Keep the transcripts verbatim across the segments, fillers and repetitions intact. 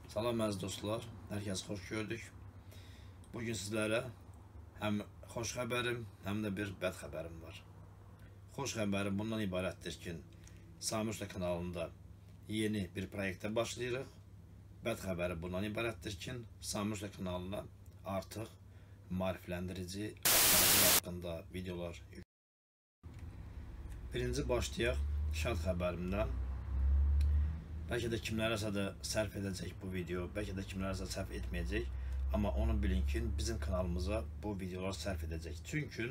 Salam əziz dostlar, hər kəs xoş gördük. Bugün sizlərə həm xoş xəbərim, həm də bir bəd xəbərim var. Xoş xəbərim bundan ibarətdir ki, Samir Usta kanalında yeni bir proyektə başlayırıq. Bəd xəbəri bundan ibarətdir ki, Samir Usta kanalına artıq maarifləndirici haqqında videolar yükləyir. Birinci başlayaq şad xəbərimdən. Bəlkə də kimlərəsə də sərf edəcək bu video, bəlkə də kimlərəsə sərf etməyəcək. Amma onu bilin ki, bizim kanalımıza bu videolar sərf edəcək. Çünki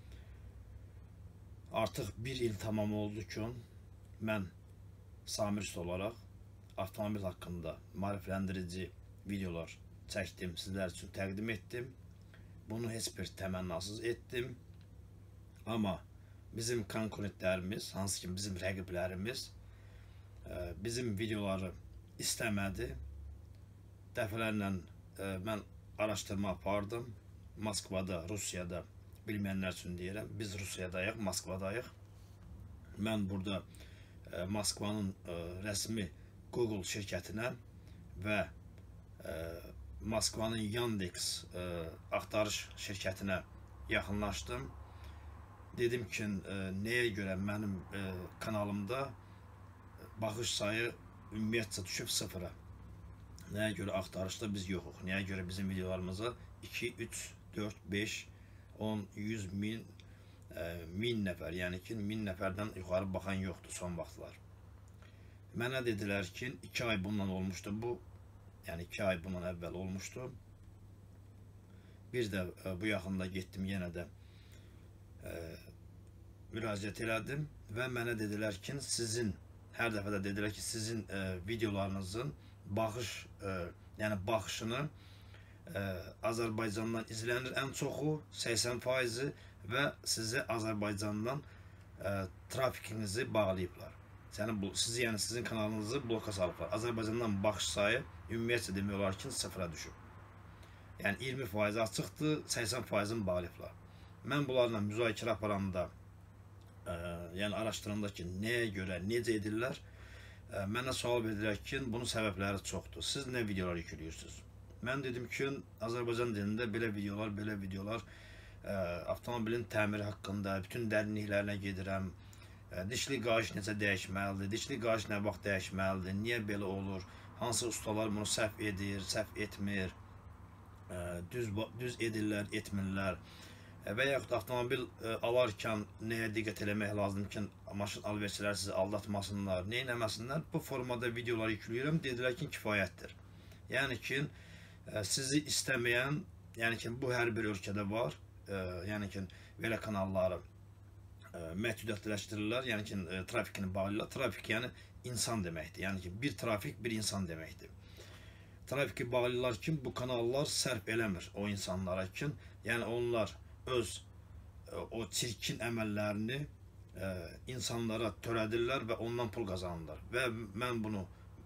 artıq bir il tamam oldu ki, mən Samir Usta olaraq avtomobil haqqında maarifləndirici videolar çəkdim, sizlər üçün təqdim etdim. Bunu heç bir təmənnasız etdim. Amma bizim konkurentlərimiz, hansı ki bizim rəqiblərimiz bizim videoları istəmədi. Dəfələrlə mən araşdırma apardım. Moskvada, Rusiyada, bilməyənlər üçün deyirəm, biz Rusiyadayıq, Moskvadayıq. Mən burada Moskvanın rəsmi Google şirkətinə və Moskvanın Yandex axtarış şirkətinə yaxınlaşdım. Dedim ki, nəyə görə mənim kanalımda baxış sayı ümumiyyətcə düşüb sıfıra. Nəyə görə axtarışda biz yoxuq? Nəyə görə bizim videolarımıza iki, üç, dörd, beş, on, yüz, min, min nəfər, yəni ki, min nəfərdən yuxarı baxan yoxdur son vaxtlar. Mənə dedilər ki, iki ay bundan olmuşdu bu, yəni iki ay bundan əvvəl olmuşdu. Bir də bu yaxında getdim, yenə də müraciət elədim və mənə dedilər ki, sizin hər dəfə də dedilər ki, sizin e, videolarınızın baxış, e, yəni baxışını e, Azərbaycandan izlənir ən çoxu, səksən faizi və sizi Azərbaycandan e, trafikinizi bağlayıblar. Yəni, bu, sizi, yəni sizin kanalınızı bloka salıblar. Azərbaycandan baxış sayı ümumiyyətcə demək olar ki, sıfıra düşüb. Yəni iyirmi faiz açıqdır, səksən faizini bağlayıblar. Mən bunlarla müzakirə aparanda, Ə, yəni araşdıranda ki, nəyə görə, necə edirlər, ə, mənə sual verirlər ki, bunun səbəbləri çoxdur. Siz nə videolar yüklüyorsunuz? Mən dedim ki, Azərbaycan dilində belə videolar, belə videolar, ə, avtomobilin təmiri haqqında, bütün dərinliklərinə gedirəm. Ə, dişli qayış necə dəyişməlidir, dişli qayış nə vaxt dəyişməlidir, niyə belə olur, hansı ustalar bunu səhv edir, səhv etmir, ə, düz, düz edirlər, etmirlər. Və yaxud avtomobil alarkən nəyə diqqət eləmək lazım ki, maşın alverçilər sizi aldatmasınlar, nə eləməsinlər. Bu formada videolar yükləyirəm, dedilər ki, kifayətdir. Yəni ki, sizi istəməyən, yəni ki, bu hər bir ölkədə var, yəni ki, belə kanalları məhdudiyyətləşdirirlər, yəni ki, trafikini bağlayırlar. Trafik yəni insan deməkdir, yəni ki, bir trafik bir insan deməkdir. Trafiki bağlayırlar ki, bu kanallar sərf eləmir o insanlara ki, yəni onlar öz o çirkin əməllərini e, insanlara törədirlər və ondan pul qazanırlar. Və mən bunu,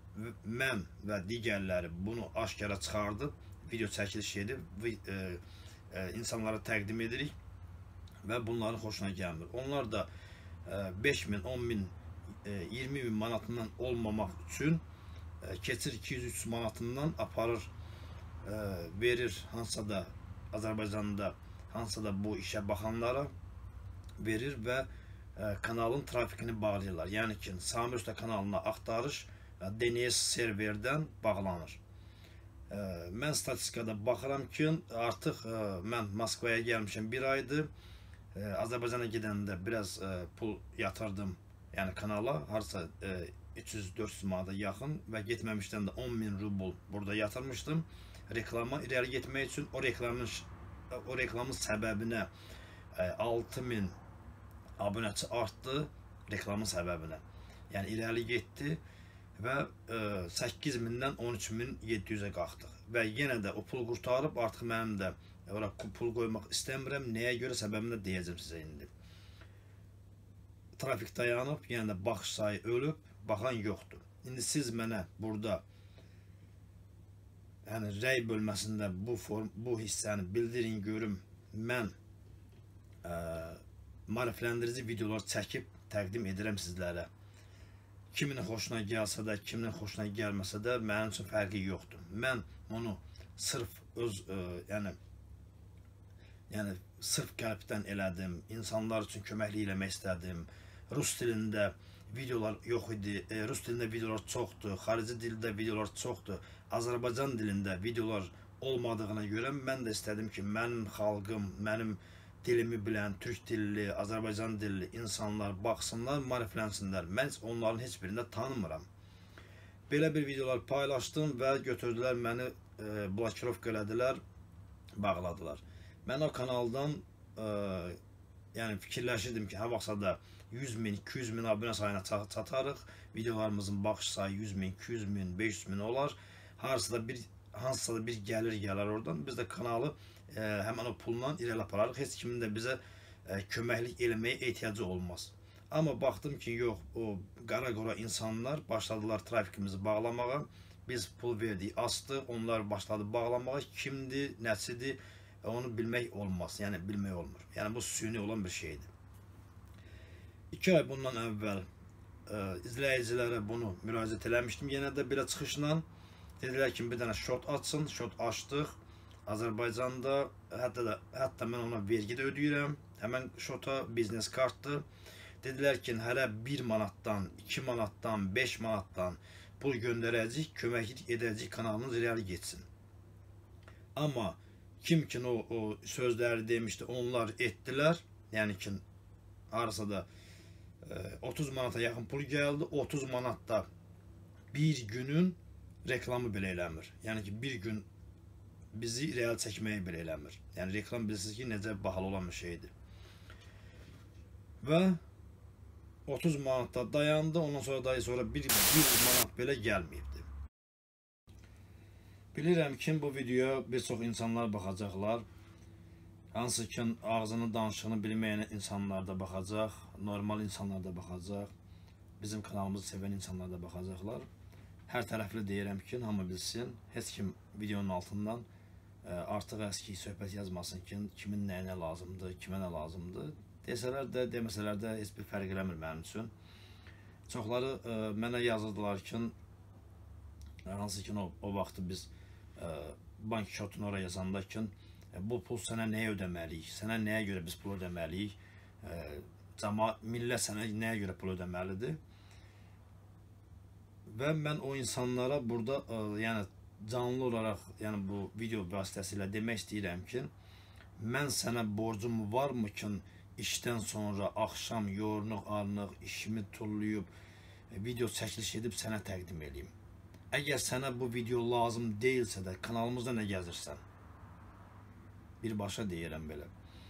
mən və digərləri bunu aşkara çıxardıb, video çəkiliş edib, e, e, insanlara təqdim edirik və bunların xoşuna gəlmir. Onlar da e, beş min, on min, e, iyirmi min manatından olmamaq üçün e, keçir iki yüz üç manatından aparır, e, verir hansısa da Azərbaycanda hansısa da bu işə baxanlara verir və e, kanalın trafikini bağlayırlar. Yəni ki, Samir Usta kanalına axtarış D N S serverdən bağlanır. E, mən statistikada baxıram ki, artıq e, mən Moskvaya gəlmişəm bir aydır. E, Azərbaycana gedəndə biraz e, pul yatırdım, yəni kanala, harca e, üç yüz dörd yüz manata yaxın və getməmişdən də on min rubl burada yatırmışdım. Reklama irəli getmək üçün o reklamın o reklamın səbəbinə altı min abunəçi artdı, reklamın səbəbinə. Yəni irəli getdi və səkkiz mindən on üç min yeddi yüzə qalxdıq. Və yenə də o pul qurtarıb, artıq mənim də ora pul qoymaq istəmirəm. Nəyə görə səbəbini də deyəcəm sizə indi. Trafik dayanıb, yəni də baxış sayı ölüb, baxan yoxdur. İndi siz mənə burada yəni rəy bölməsində bu form, bu hissəni bildirin görüm. Mən ə, maarifləndirici videolar çəkib təqdim edirəm sizlərə kimin xoşuna gəlsə də, kimin xoşuna gəlməsə də mənim üçün fərqi yoxdur. Mən onu sırf öz, ə, yəni yəni sırf qəlbdən elədim. İnsanlar üçün köməklik eləmək istədim. Rus dilində videolar yox idi. E, Rus dilində videolar çoxdur. Xarici dildə videolar çoxdur. Azərbaycan dilində videolar olmadığına görə mən də istədim ki, mənim xalqım, mənim dilimi bilən, türk dilli, Azərbaycan dilli insanlar baxsınlar, mariflənsinlər. Mən onların heç birində tanımıram. Belə bir videolar paylaşdım və götürdülər məni, e, blokirovka elədilər, bağladılar. Mən o kanaldan e, yəni fikirləşirdim ki, hə vaxtsa da yüz min, iki yüz min abunə sayına çatarıq. Videolarımızın baxış sayı yüz min, iki yüz min, beş yüz min olar. Hansısa da bir hansısa da bir gəlir gələr oradan. Biz də kanalı e, həmən o pulla irəli apararıq. Heç kimin də bizə e, köməklik eləməyə ehtiyacı olmaz. Amma baxdım ki, yox, o qara-qora insanlar başladılar trafikimizi bağlamağa. Biz pul verdik, astı, onlar başladı bağlamağa. Kimdir, nəsidir, onu bilmək olmaz. Yəni bilmək olmur. Yəni bu süni olan bir şeydir. İki ay bundan əvvəl e, izləyicilərə bunu müraciət eləmişdim. Yenə də belə çıxışla dedilər ki, bir dənə şot açsın. Şot açdıq. Azərbaycanda hətta da hətta mən ona vergi də ödəyirəm. Həmən şota biznes kartdır. Dedilər ki, hələ bir manatdan, iki manatdan, beş manatdan pul göndərəcək, köməklik edəcək, kanalımız irəli getsin. Amma kim ki o, o sözləri demişdi, onlar etdilər. Yəni ki, harasa da otuz manata yaxın pul gəldi. otuz manatda bir günün reklamı belə eləmir. Yəni ki, bir gün bizi real çəkməyi belə eləmir. Yəni reklam bilirsiniz ki, necə bahalı olan bir şeydir. Və otuz manatda dayandı. Ondan sonra da sonra bir, bir manat belə gəlməyibdi. Bilirəm ki, bu videoya bir çox insanlar baxacaqlar. Hansı ki, ağzını, danışığını bilməyən insanlar da baxacaq, normal insanlar da baxacaq, bizim kanalımızı sevən insanlar da baxacaqlar. Hər tərəfli deyirəm ki, hamı bilsin, heç kim videonun altından artıq əski söhbət yazmasın ki, kimin nəyinə lazımdır, kimə nə lazımdır. Desələr də, deməsələr də heç bir fərq eləmir mənim üçün. Çoxları ə, mənə yazırdılar ki, hansı ki, o, o vaxtı biz ə, bank şotunu oraya yazanda ki, bu pul sənə nəyə ödəməliyik, sənə nəyə görə biz pul ödəməliyik, cama, millət sənə nəyə görə pul ödəməlidir. Və mən o insanlara burada, ə, yəni canlı olaraq, yəni bu video vasitəsilə demək istəyirəm ki, mən sənə borcum varmı ki, işdən sonra axşam yorluq, arlıq, işimi tullayıb, video çəkiliş edib sənə təqdim edeyim. Əgər sənə bu video lazım deyilsə də, kanalımızda nə gəzirsən? Birbaşa deyirəm belə.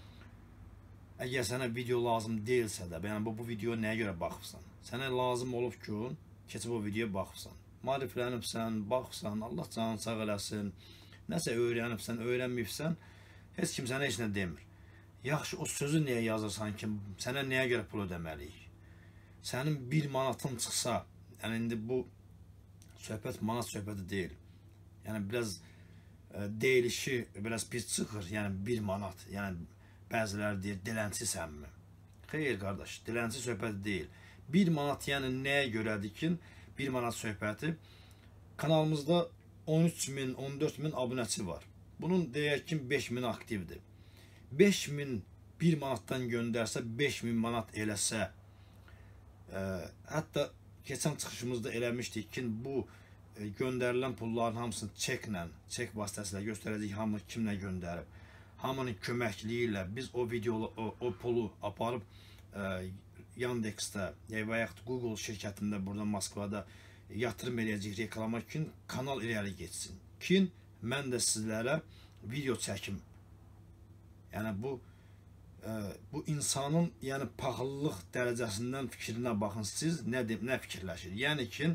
Əgər sənə video lazım deyilsə də, yəni bu, bu videoya nəyə görə baxırsan? Sənə lazım olub ki, keçib o videoya baxırsan. Mariflənibsən, baxırsan, Allah canını sağ eləsin, nəsə öyrənibsən, öyrənməyibsən, heç kim sənə heç nə demir. Yaxşı, o sözü niyə yazırsan ki, sənə nəyə görə pul ödəməliyik? Sənin bir manatın çıxsa, yəni indi bu söhbət manat söhbəti deyil. Yəni biraz deyilişi biraz pis çıxır, yəni bir manat, yəni bəziləri deyir, dilənçisənmi? Xeyr qardaş, dilənçi söhbəti deyil. Bir manat yəni nəyə görədir ki, bir manat söhbəti, kanalımızda on üç min, on dörd min abunəçi var. Bunun deyək ki, beş min aktivdir. beş min bir manatdan göndərsə, beş min manat eləsə, ə, hətta keçən çıxışımızda eləmişdik ki, bu göndərilən pulların hamısını çeklə, çek vasitəsilə göstərəcək, hamı kimlə göndərib. Hamının köməkliyi ilə biz o video, o, o pulu aparıb ə, Yandex'də və yaxud Google şirkətində burada Moskvada yatırım edəcək reklama ki, kanal irəli geçsin. Ki, mən də sizlərə video çəkim. Yəni bu ə, bu insanın yəni pahalılıq dərəcəsindən fikrinə baxın, siz nə, nə fikirləşir? Yəni ki,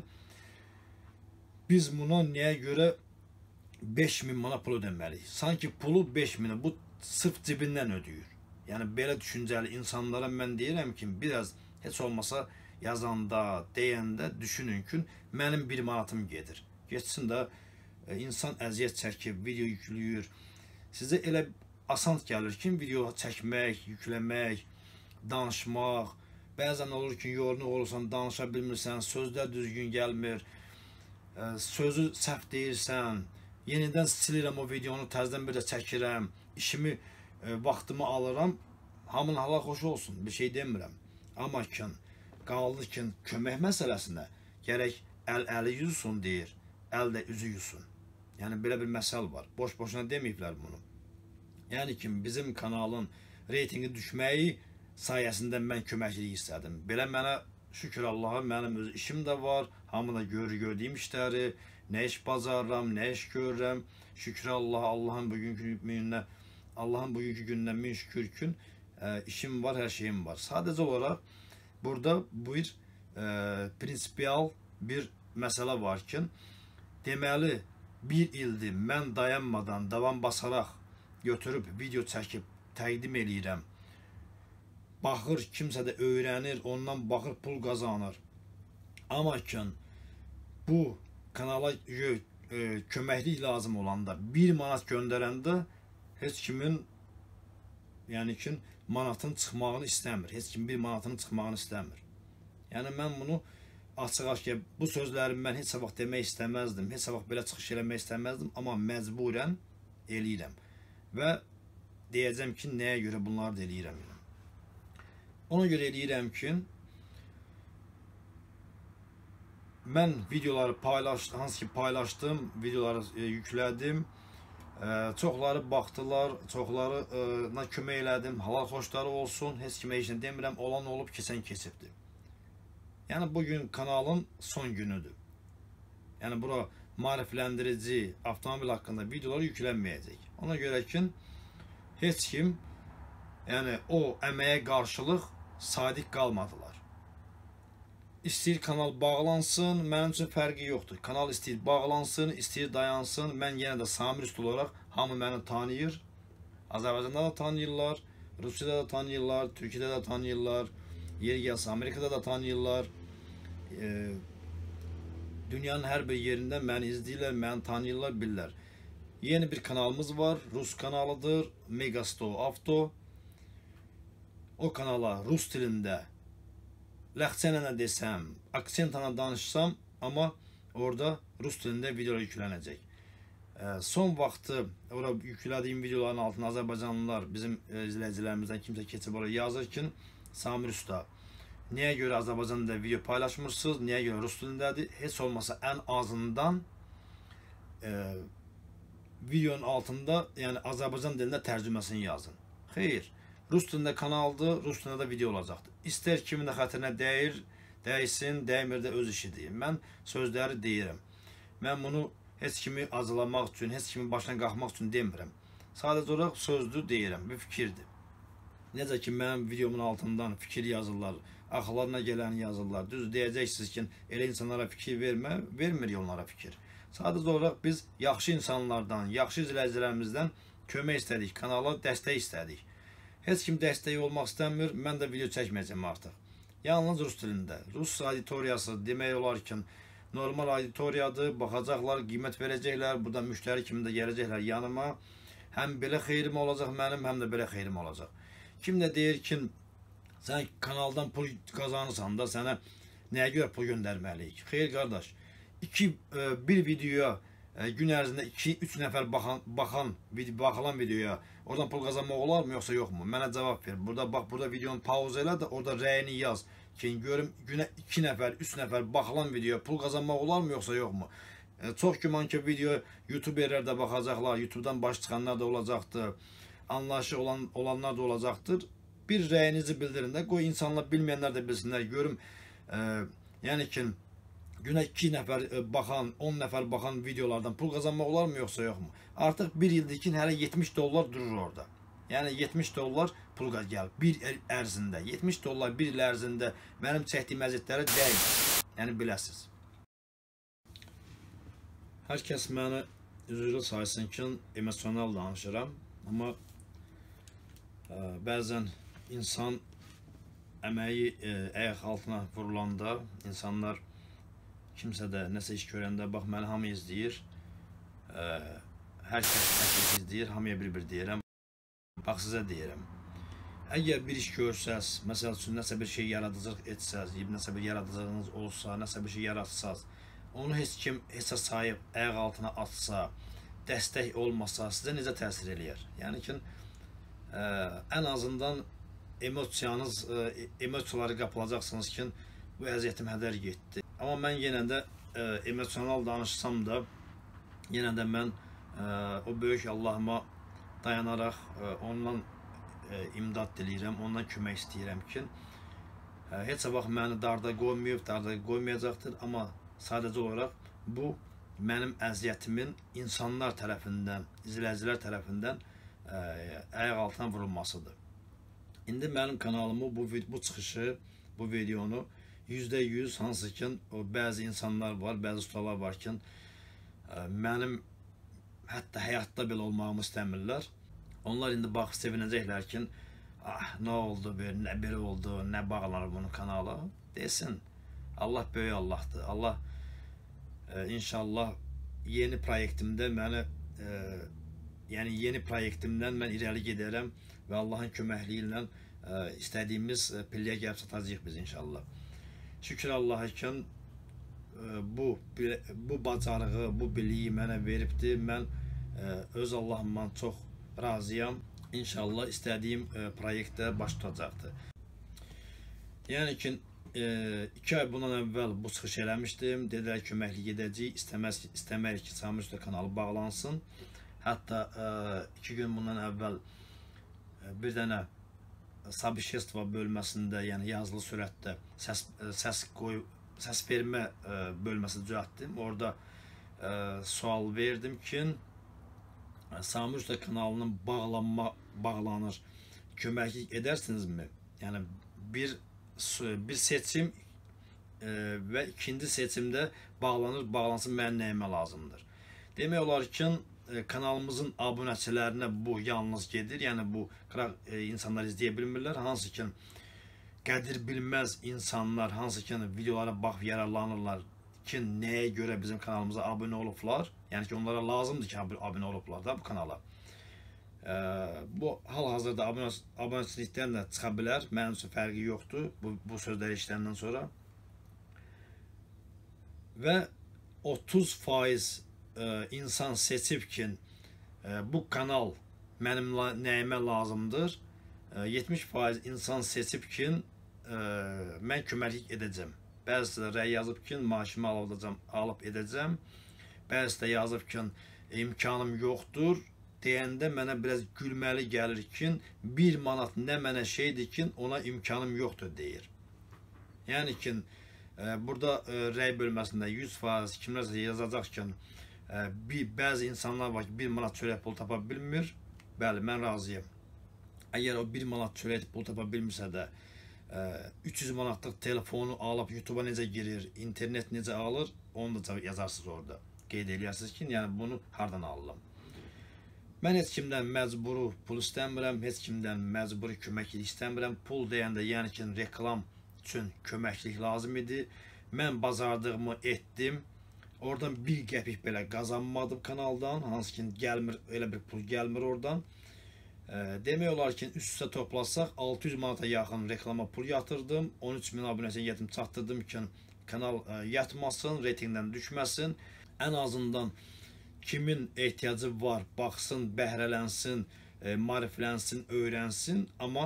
biz buna nəyə görə beş min manat pul ödəməliyik? Sanki pulu beş minə, bu sırf cibindən ödəyir. Yəni belə düşüncəli insanlara mən deyirəm ki, biraz heç olmasa yazanda, deyəndə düşünün ki, mənim bir manatım gedir. Geçsin də insan əziyyət çəkib, video yüklüyür. Sizə elə asan gəlir ki, video çəkmək, yükləmək, danışmaq, Bəzən olur ki, yorğun olursan, danışa bilmirsən, sözlər düzgün gəlmir, sözü səhv deyirsən, yenidən silirəm o videonu, təzədən bir də çəkirəm, işimi, vaxtımı alıram, hamının halal xoş olsun, bir şey demirəm. Amma ki, qaldı ki, kömək məsələsinə gərək əl əli yusun deyir, əl də üzü yusun. Yəni, belə bir məsəl var, boş-boşuna deməyiblər bunu. Yəni ki, bizim kanalın reytingi düşməyi sayəsində mən köməklilik istədim. Belə mənə, şükür Allaha, mənim öz işim də var, hamıda görür gördüyüm işləri, nə iş bacarıram, nə iş görürəm. Şükür Allaha, Allahın bugünkü gününə, Allahın bugünkü gününə min şükür gün işim var, hər şeyim var. Sadəcə olaraq burada bir e, prinsipial bir məsələ var ki, deməli bir ildir mən dayanmadan, davam basaraq götürüb video çəkib təqdim eləyirəm. Baxır, kimsə də öyrənir, ondan baxır, pul qazanır. Amma ki, bu kanala e, köməklik lazım olanda, bir manat göndərəndə heç kimin, yəni ki, manatın çıxmağını istəmir. Heç kim bir manatının çıxmağını istəmir. Yəni, mən bunu açıq-aşkar, bu sözləri mən heç vaxt demək istəməzdim, heç vaxt belə çıxış eləmək istəməzdim, amma məcburən eləyirəm. Və deyəcəm ki, nəyə görə bunları da eləyirəm. Ona görə eləyirəm ki, mən videoları paylaşdım, hansı ki paylaşdım, videoları e, yüklədim. E, çoxları baxdılar, çoxlarına kömək elədim, halal xoşları olsun, heç kimə heç nə demirəm, olan olub, keçən keçibdir. Yəni, bugün kanalın son günüdür. Yəni, bura maarifləndirici, avtomobil haqqında videolar yüklənməyəcək. Ona görə ki, heç kim, yəni, o əməyə qarşılıq sadiq qalmadılar. İstəyir kanal bağlansın, mənim üçün fərqi yoxdur. Kanal istəyir bağlansın, istəyir dayansın. Mən yenə də Samir Usta olaraq hamı məni tanıyır. Azərbaycanda da tanıyırlar, Rusiyada da tanıyırlar, Türkiyədə də tanıyırlar, yeri gəlsə Amerikada da tanıyırlar. E, dünyanın hər bir yerində məni izləyirlər, məni tanıyırlar, bilirlər. Yeni bir kanalımız var, Rus kanalıdır, Megasto Avto. O kanala Rus dilində Ləxçənə nə desəm, aksentana danışsam, amma orada Rus dilində videolar yüklənəcək. E, son vaxtı orada yüklədiyim videoların altına Azərbaycanlılar, bizim e, izləyicilərimizdən kimsə keçib oraya yazır ki, Samir Usta, niyə görə Azərbaycan dilində video paylaşmırsınız, niyə görə Rus dilindədir? Heç olmasa ən azından e, videonun altında, yəni Azərbaycan dilində tərcüməsini yazın. Xeyr. Rus dilində kanaldır, Rus dilində də video olacaqdır. İstər kimin də xətrinə dəyir, dəysin, dəymir də öz işidir. Mən sözləri deyirəm. Mən bunu heç kimi acılamaq üçün, heç kimin başına qalxmaq üçün demirəm. Sadəcə olaraq sözdür deyirəm, bir fikirdir. Necə ki, mənim videomun altından fikir yazırlar, axılarına gələni yazırlar. Düz deyəcəksiniz ki, elə insanlara fikir vermə, vermir onlara fikir. Sadəcə olaraq biz yaxşı insanlardan, yaxşı izləyicilərimizdən kömək istədik, kanala dəstək istədik. Heç kim dəstəyi olmaq istəmir, mən də video çəkməyəcəm artıq. Yalnız Rus dilində. Rus auditoriyası demək olar ki, normal auditoriyadır, baxacaqlar, qiymət verəcəklər, burada müştəri kimi də gələcəklər yanıma. Həm belə xeyrim olacaq mənim, həm də belə xeyrim olacaq. Kim də deyir ki, sən kanaldan pul qazanırsan da sənə nəyə görə pul göndərməliyik? Xeyr qardaş, iki, bir videoya gün ərzində iki üç nəfər baxan, baxan, baxılan videoya oradan pul qazanmaq olar mı, yoxsa yoxmu? Mənə cavab ver. Burada bax, burada videonu pauza elə də orada rəyini yaz ki, görüm günə iki nəfər, üç nəfər baxılan videoya pul qazanmaq olar mı, yoxsa yoxmu? E, çox güman ki, video YouTuberlər də baxacaqlar, YouTubedan baş çıxanlar da olacaqdır, anlayışı olan olanlar da olacaqdır. Bir rəyinizi bildirin də, qoy insanlar bilməyənlər də bilsinlər, görüm. E, yəni ki, günə iki nəfər baxan, on nəfər baxan videolardan pul qazanmaq olar mı, yoxsa yoxmu? Artıq bir ildir ki, hələ yetmiş dollar durur orada. Yəni yetmiş dollar pul gəlir bir il ərzində. yetmiş dollar bir il ərzində mənim çəkdiyim əziyyətlərə dəymir. Yəni biləsiniz. Hər kəs məni üzrə saysın ki, emosional danışıram. Amma ə, bəzən insan əməyi ə, ayaq altına vurulanda, insanlar kimsə də nəsə iş görəndə, bax, məni hamı izləyir, ə, hər kəs nəsə izləyir, hamıya bir-bir deyirəm, bax, sizə deyirəm, Əgər bir iş görsəz, məsəl üçün nəsə bir şey yaradıcılıq etsəz, nəsə bir yaradıcılığınız olsa, nəsə bir şey yaratsaz, onu heç kim heçə sayıb ayaq altına atsa, dəstək olmasa, sizə necə təsir eləyər? Yəni ki, ə, ən azından emosiyanız, ə, emosiyaları qapılacaqsınız ki, bu əziyyətim hədər getdi. Amma mən yenə də ə, emosional danışsam da, yenə də mən ə, o böyük Allahıma dayanaraq ə, ondan ə, imdad diləyirəm, ondan kömək istəyirəm ki, ə, heç vaxt məni darda qoymayıb, darda qoymayacaqdır, amma sadəcə olaraq bu mənim əziyyətimin insanlar tərəfindən, izləyicilər tərəfindən ə, ayaq altına vurulmasıdır. İndi mənim kanalımı, bu, bu çıxışı, bu videonu yüzdə yüz hansı ki, o bəzi insanlar var, bəzi ustalar var ki, ə, mənim hətta həyatda belə olmağımı istəmirlər. Onlar indi baxıb sevinəcəklər ki, ah, nə oldu, nə belə oldu, nə bağlanır bunun kanala. Desin, Allah böyük Allahdır. Allah e, inşallah yeni proyektimdə məni, e, yəni yeni proyektimdən mən irəli gedərəm və Allahın köməkliyi ilə e, istədiyimiz e, pilləyə gəlib çatacağıq biz inşallah. Şükür Allah'a ki, e, bu, bu bacarığı, bu biliyi mənə veribdir. Mən e, öz Allahımdan çox razıyam. İnşallah istədiyim e, proyektdə baş tutacaqdır. Yəni ki, e, iki ay bundan əvvəl bu çıxış eləmişdim. Dedilər ki, köməklik edəcəyik. İstəməz, istəməyik ki, Sami Usta kanalı bağlansın. Hətta e, iki gün bundan əvvəl e, bir dənə Sabişestva bölməsində, yəni yazılı sürətdə səs, e, səs, qoy, səs vermə e, bölməsi düzəltdim. Orada e, sual verdim ki, Sami Usta kanalının bağlanma, bağlanır, köməklik edərsinizmi? Yəni bir, bir seçim e, və ikinci seçimdə bağlanır, bağlansın, mənə nəyimə lazımdır. Demək olar ki, e, kanalımızın abunəçilərinə bu yalnız gedir, yəni bu e, insanlar izləyə bilmirlər, hansı ki qədir bilməz insanlar, hansı ki videolara baxıb yararlanırlar ki, nəyə görə bizim kanalımıza abunə olublar, yəni ki, onlara lazımdır ki, abunə olublar da bu kanala. E, bu hal-hazırda abunəçilikdən də çıxa bilər, mənim üçün fərqi yoxdur bu, bu sözləri işləndən sonra. Və otuz faiz e, insan seçib ki, e, bu kanal mənim nəyimə lazımdır, e, yetmiş faiz insan seçib ki, e, mən köməklik edəcəm. Bəzisi də rəy yazıb ki, maaşımı alacam, alıb edəcəm. Bəzisi də yazıb ki, imkanım yoxdur. Deyəndə mənə biraz gülməli gəlir ki, bir manat nə mənə şeydir ki, ona imkanım yoxdur deyir. Yəni ki, e, burada e, rəy bölməsində yüz faiz kimlərsə yazacaq ki, e, bir, bəzi insanlar var ki, bir manat çörək pul tapa bilmir. Bəli, mən razıyam. Əgər o bir manat çörək pul tapa bilmirsə də, üç yüz manatlıq telefonu alıb YouTube'a necə girir, internet necə alır, onu da yazarsınız orada. Qeyd edirsiniz ki, yəni bunu hardan alırım. Mən heç kimdən məcburi pul istəmirəm, heç kimdən məcburi köməklik istəmirəm. Pul deyəndə, yəni ki, reklam üçün köməklik lazım idi. Mən bazardığımı etdim. Oradan bir qəpik belə qazanmadım kanaldan, hansı ki, gəlmir, elə bir pul gəlmir oradan. Demək olar ki, üst-üstə toplasaq altı yüz manata yaxın reklama pul yatırdım. on üç min abunəsinə yetim çatdırdım ki, kanal yatmasın, reytingdən düşməsin. Ən azından kimin ehtiyacı var, baxsın, bəhrələnsin, mariflənsin, öyrənsin. Amma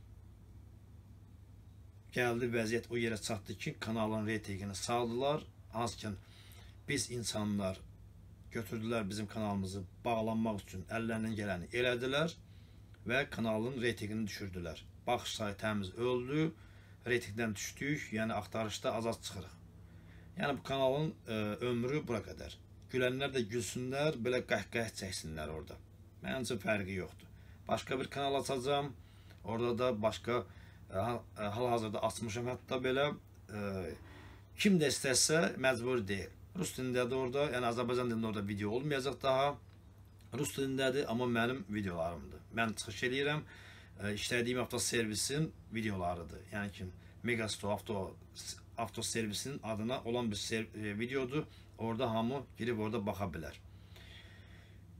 gəldi vəziyyət o yerə çatdı ki, kanalın reytingini saldılar. Hansı ki, biz insanlar götürdülər bizim kanalımızı bağlanmaq üçün əllərindən gələni elədilər və kanalın reytingini düşürdülər. Baxış sayı təmiz öldü, reytingdən düşdük, yəni axtarışda azad çıxırıq. Yəni bu kanalın ə, ömrü bura qədər. Gülənlər də gülsünlər, belə qəhqəh çəksinlər orada. Mənim üçün fərqi yoxdur. Başqa bir kanal açacağım, orada da başqa hal-hazırda açmışam hətta belə. Ə, kim də istəsə məcbur deyil. Rus dilindədir orada, yəni Azərbaycan dilində orada video olmayacaq daha. Rus dilindədir, amma mənim videolarımdır. Mən çıxış edirəm, işlədiyim avtoservisin videolarıdır. Yəni ki, Megasto avto, avtoservisinin adına olan bir videodur. Orada hamı girib orada baxa bilər.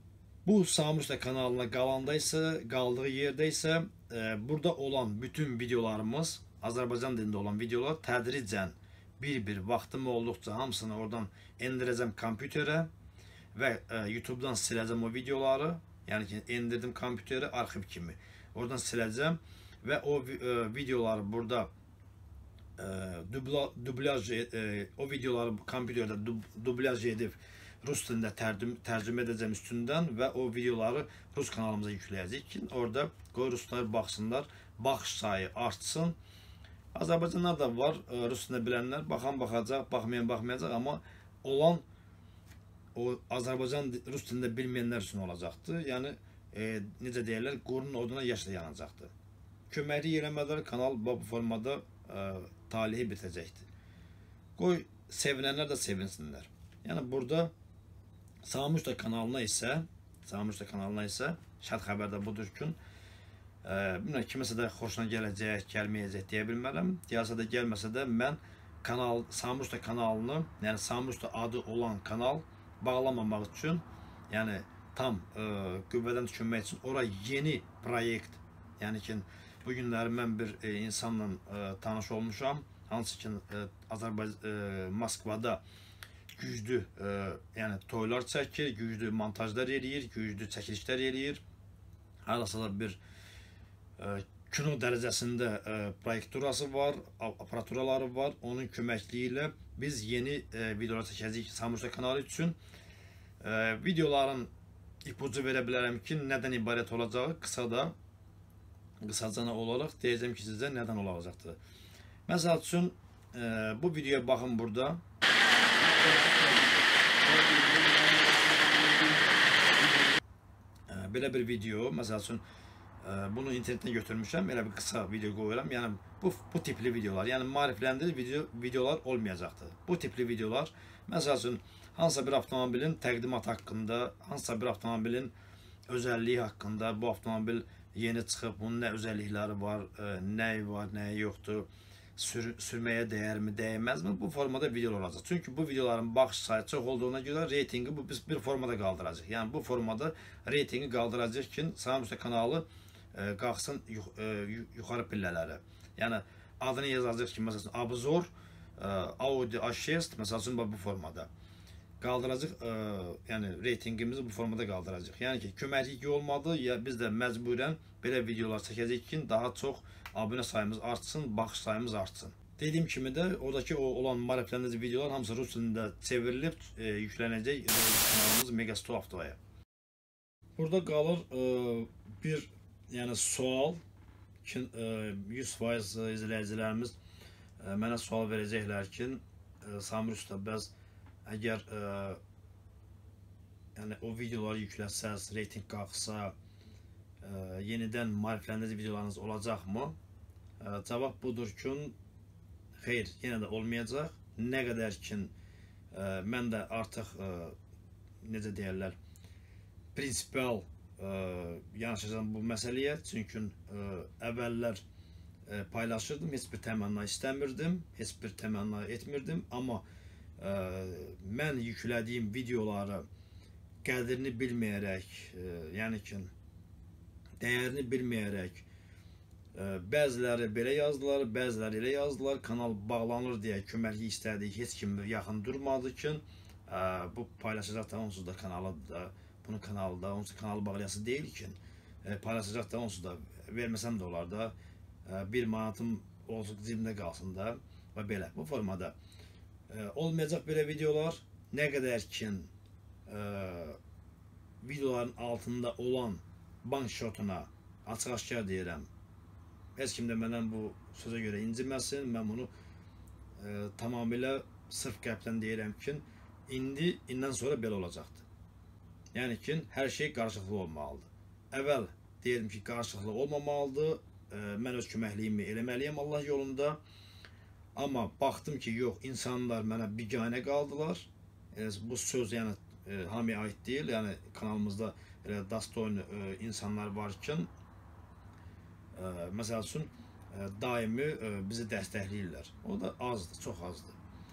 Bu Samuşda kanalına qalanda isə, qaldığı yerdə isə e, burada olan bütün videolarımız, Azərbaycan dilində olan videolar tədricən bir-bir vaxtım olduqca hamısını oradan endirəcəm kompüterə və e, YouTube'dan siləcəm o videoları. Yəni ki, endirdim kompüterə arxiv kimi. Oradan siləcəm və o e, videoları burada e, dubla, dublaj, e, o videoları kompüterdə dub, dublaj edib Rus dilində tərcüm, tərcümə edəcəm üstündən və o videoları Rus kanalımıza yükləyəcək ki, orada qoy Ruslar baxsınlar, baxış sayı artsın. Azərbaycanlar da var, Rus dilində bilənlər, baxan baxacaq, baxmayan baxmayacaq, amma olan o Azərbaycan Rus dilində bilməyənlər üçün olacaqdır. Yəni, e, necə deyirlər, qurunun oduna yaşla yanacaqdır. Köməkli eləmədər kanal bu formada e, talihi bitəcəkdir. Qoy sevinənlər də sevinsinlər. Yəni, burada Samuşda kanalına isə, Samuşda kanalına isə şad xəbərdə budur ki, e, bilmirəm, kiməsə də xoşuna gələcək, gəlməyəcək deyə bilmərəm. Gəlsə də, gəlməsə də mən kanal, Samuşda kanalını, yəni Samuşda adı olan kanal bağlamamaq üçün, yəni tam e, qüvvədən düşürmək üçün ora yeni proyekt, yəni ki, bu günləri mən bir e, insanla e, tanış olmuşam, hansı ki, e, Azərbaycan, e, Moskvada güclü, e, yəni toylar çəkir, güclü montajlar eləyir, güclü çəkilişlər eləyir. Harasa da bir e, kino dərəcəsində e, proyekturası var, aparaturaları var. Onun köməkliyi ilə biz yeni e, videolar çəkəcəyik Samuşda kanalı üçün. E, videoların ipucu verə bilərəm ki, nədən ibarət olacağı qısa da, qısacana olaraq deyəcəm ki, sizə nədən olacaqdır. Məsəl üçün, e, bu videoya baxın burada. Belə bir video, məsəl üçün, bunu internetdən götürmüşəm, elə bir qısa video qoyuram. Yəni, bu, bu tipli videolar, yəni marifləndirici video, videolar olmayacaqdır. Bu tipli videolar, məsəl üçün, hansısa bir avtomobilin təqdimat haqqında, hansısa bir avtomobilin özəlliyi haqqında, bu avtomobil yeni çıxıb, bunun nə özəllikləri var, nəyi var, nəyi yoxdur, Sür, sürməyə dəyərmi, dəyməzmi? Bu formada videolar olacaq. Çünki bu videoların baxış sayı çox olduğuna görə reytingi bu biz bir formada qaldıracaq. Yəni bu formada reytingi qaldıracaq ki, Samuşda kanalı e, qalxsın yux, e, yuxarı pillələri. Yəni adını yazacaq ki, məsələn, Abzor, e, Audi A şest, məsələn, bu formada qaldıracaq, e, yəni reytingimizi bu formada qaldıracaq. Yəni ki, köməklik olmadı, ya biz də məcburən belə videolar çəkəcək ki, daha çox abunə sayımız artsın, baxış sayımız artsın. Dediyim kimi də, oradakı o olan marifləndirici videolar hamısı Rus dilində çevrilib, e, yüklənəcək kanalımız Megasto Avtoya. Burada qalır e, bir yəni sual ki, e, yüz faiz izləyicilərimiz e, mənə sual verəcəklər ki, e, Samir usta, bəs əgər e, yəni o videoları yükləsəz, reyting qalxsa, e, yenidən marifləndirici videolarınız olacaqmı? E, cavab budur ki, xeyr, yenə də olmayacaq. Nə qədər ki, e, mən də artıq, e, necə deyərlər, prinsipal e, yanaşacağım bu məsələyə. Çünki e, əvvəllər e, paylaşırdım, heç bir təmənna istəmirdim, heç bir təmənna etmirdim. Amma e, mən yüklədiyim videoları qədrini bilməyərək, e, yəni ki, dəyərini bilməyərək, bəziləri belə yazdılar, bəziləri elə yazdılar, kanal bağlanır deyə köməklik istədik, heç kim yaxın durmadı ki, bu paylaşacaq da onsuz da kanalı da, bunu kanalı da, onsuz kanalı bağlayası deyil ki, paylaşacaq da onsuz da, verməsəm də olar da, bir manatım olsun cibimdə qalsın da və belə, bu formada. Olmayacaq belə videolar, nə qədər ki, videoların altında olan bank şotuna açıq-aşkar deyirəm, heç kim də məndən bu sözə görə inciməsin, mən bunu e, tamamilə sırf qəlbdən deyirəm ki, indi, indən sonra belə olacaqdır. Yəni ki, hər şey qarşılıqlı olmalıdır. Əvvəl deyirəm ki, qarşılıqlı olmamalıdır, e, mən öz köməkliyimi eləməliyəm Allah yolunda, amma baxdım ki, yox, insanlar mənə biganə qaldılar, e, bu söz yəni e, hamıya aid deyil, yəni kanalımızda elə dastoylu e, insanlar var ki, məsəl üçün, daimi bizi dəstəkləyirlər. O da azdır, çox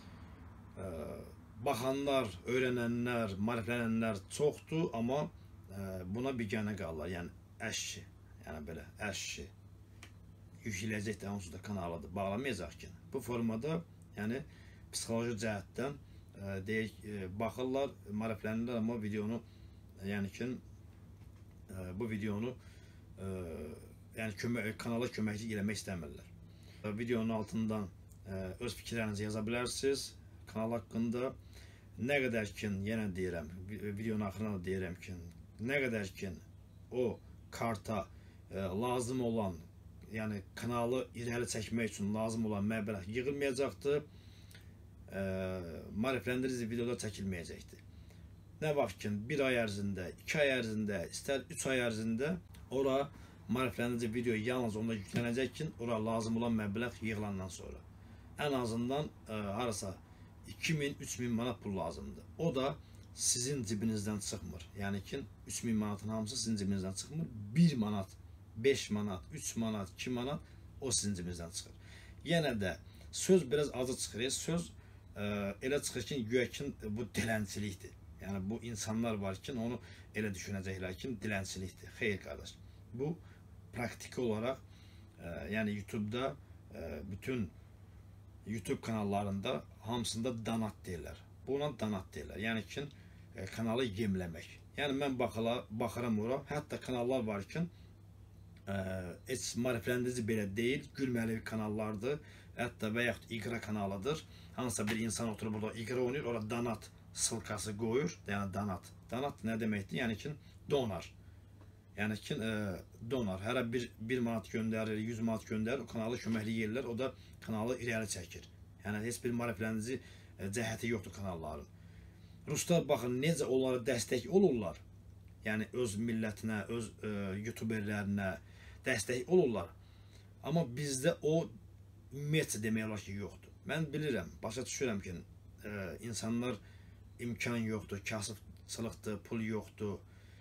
azdır. Baxanlar, öyrənənlər, mariflənənlər çoxdur, amma buna biganə qalırlar. Yəni əşki, yəni belə əşki yükləyəcək də onsuz da kanalıdır, bağlamayacaq ki. Bu formada, yəni psixoloji cəhətdən e, deyək, e, baxırlar, mariflənirlər, amma videonu, yəni ki, e, bu videonu e, yəni kömək, kanala köməkçi eləmək istəmirlər. E, videonun altından e, öz fikirlərinizi yaza bilərsiniz kanal haqqında. Nə qədər ki, yenə deyirəm, videonun axırına da deyirəm ki, nə qədər ki, o karta e, lazım olan, yəni kanalı irəli çəkmək üçün lazım olan məbləğ yığılmayacaqdır, e, marifləndirici videolar çəkilməyəcəkdir. Nə vaxt ki, bir ay ərzində, iki ay ərzində, istər üç ay ərzində ora marifləndirici video yalnız onda yüklənəcək ki, ora lazım olan məbləğ yığılandan sonra. Ən azından e, harasa iki min üç min manat pul lazımdır. O da sizin cibinizdən çıxmır. Yəni ki, üç min manatın hamısı sizin cibinizdən çıxmır. bir manat, beş manat, üç manat, iki manat o sizin cibinizdən çıxır. Yenə də söz biraz acı çıxır. Söz e, elə çıxır ki, güya ki bu dilənçilikdir. Yəni bu insanlar var ki, onu elə düşünəcəklər ki, dilənçilikdir. Xeyr qardaş. Bu praktiki olaraq e, yəni YouTube'da e, bütün YouTube kanallarında hamısında donat deyirlər. Buna donat deyirlər. Yəni ki, e, kanalı yemləmək. Yəni mən baxala, baxaram ora. Hətta kanallar var ki, e, heç marifləndirici belə deyil, gülməli kanallardır. Hətta və yaxud iqra kanalıdır. Hansısa bir insan oturub burada iqra oynayır, ora donat sılkası qoyur. Yəni donat. Donat nə deməkdir? Yəni ki, donar. Yəni ki, e, donar. Hərə bir, bir manat göndərir, yüz manat göndərir, o kanalı köməkli yerlər, o da kanalı irəli çəkir. Yəni heç bir marifləndirici e, cəhəti yoxdur kanalların. Ruslar baxın necə onlara dəstək olurlar. Yəni öz millətinə, öz e, youtuberlərinə dəstək olurlar. Amma bizdə o ümumiyyətcə demək olar ki, yoxdur. Mən bilirəm, başa düşürəm ki, e, insanlar imkan yoxdur, kasıbçılıqdır, pul yoxdur.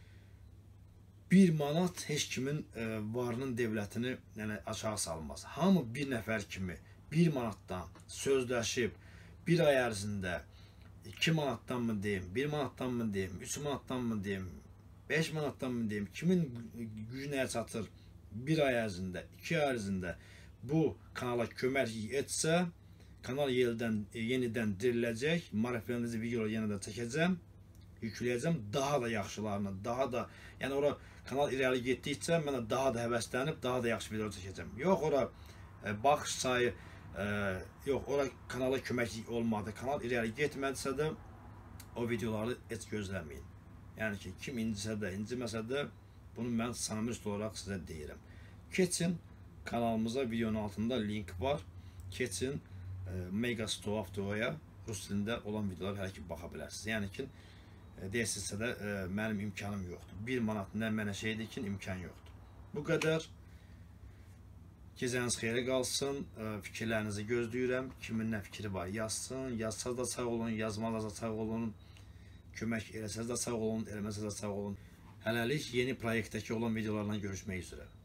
Bir manat heç kimin e, varının devlətini yəni, aşağı salmaz. Hamı bir nəfər kimi bir manatdan sözləşib bir ay ərzində iki manatdan mı deyim, bir manatdan mı deyim, üç manatdan mı deyim, beş manatdan mı deyim, kimin gücünə çatır bir ay ərzində, iki ay ərzində bu kanala kömək etsə, kanal yenidən, yenidən diriləcək, marifləndirici videolar yenə də çəkəcəm, yükləyəcəm, daha da yaxşılarını, daha da, yəni ora kanal irəli getdikcə mən də daha da həvəslənib, daha da yaxşı videolar çəkəcəm. Yox, ora e, baxış sayı, e, yox, ora kanala köməklik olmadı, kanal irəli getmədisə də o videoları heç gözləməyin. Yəni ki, kim incisə də, inciməsə də bunu mən samimist olaraq sizə deyirəm. Keçin kanalımıza, videonun altında link var. Keçin e, Megastore Avtoya rus dilində olan videolar hələ ki baxa bilərsiniz. Yəni ki, deyəsinizsə də e, mənim imkanım yoxdur. Bir manat nə mənə şeydir ki, imkan yoxdur. Bu qədər. Gecəniz xeyrə qalsın. E, fikirlərinizi gözləyirəm. Kimin nə fikri var yazsın. Yazsaz da sağ olun, yazmazsa sağ olun. Kömək eləsəz də sağ olun, eləməsəz də sağ olun. Hələlik yeni proyektdəki olan videolarla görüşmək üzrə.